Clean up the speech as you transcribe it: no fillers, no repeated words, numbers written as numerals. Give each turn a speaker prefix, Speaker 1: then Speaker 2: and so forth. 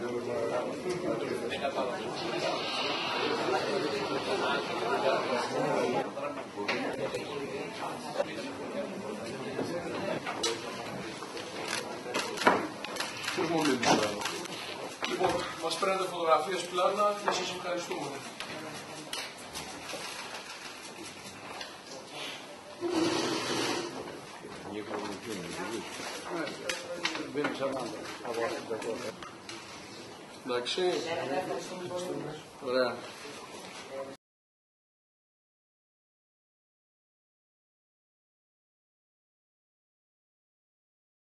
Speaker 1: Λοιπόν, μας παίρνετε φωτογραφίες πλάνα και σας ευχαριστούμε. Εντάξει. Ωραία.